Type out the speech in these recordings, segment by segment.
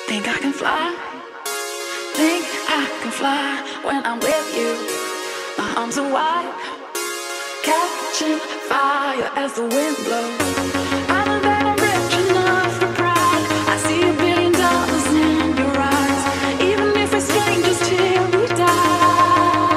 Think I can fly, think I can fly when I'm with you. My arms are wide, catching fire as the wind blows. I know that I'm rich enough for pride. I see $1 billion in your eyes, even if we're strangers till we die.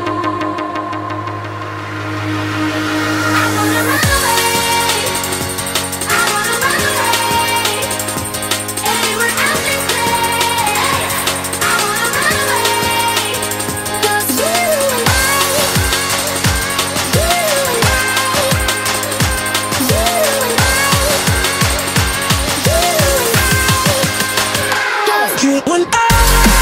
I wanna run away, I wanna run away, anywhere else they say. I wanna run away, 'cause you and I, you and I, you and I, you and I, 'cause you and I.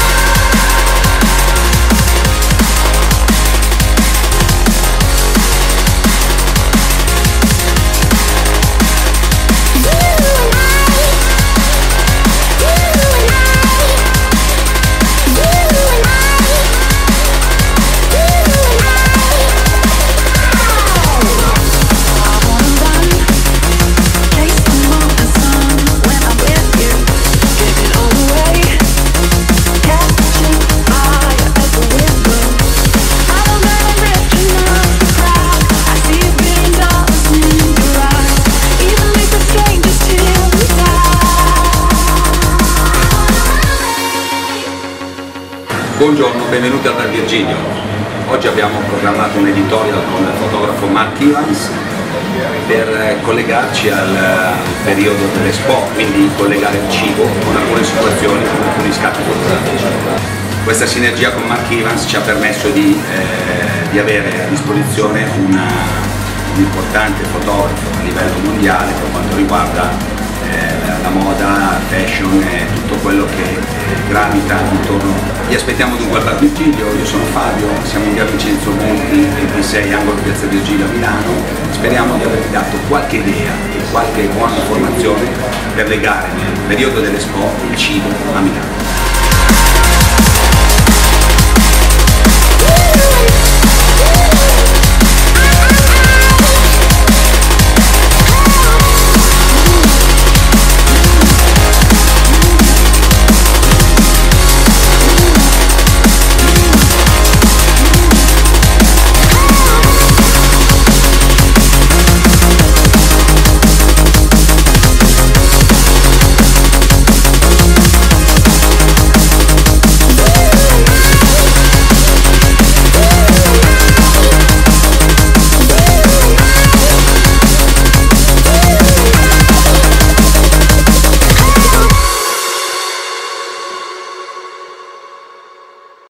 Buongiorno, benvenuti al Bar Virgilio. Oggi abbiamo programmato un editorial con il fotografo Mark Evans per collegarci al periodo dell'Expo, quindi collegare il cibo con alcune situazioni, con alcuni scatti fotografici. Questa sinergia con Mark Evans ci ha permesso di avere a disposizione un importante fotografo a livello mondiale per quanto riguarda la moda, fashion e tutto quello che gravita intorno. Vi aspettiamo dunque al Bar Virgilio, io sono Fabio, siamo in via Vincenzo Monti, 26 angolo piazza Virgilio a Milano. Speriamo di avervi dato qualche idea e qualche buona informazione per legare nel periodo dell'Expo il cibo a Milano.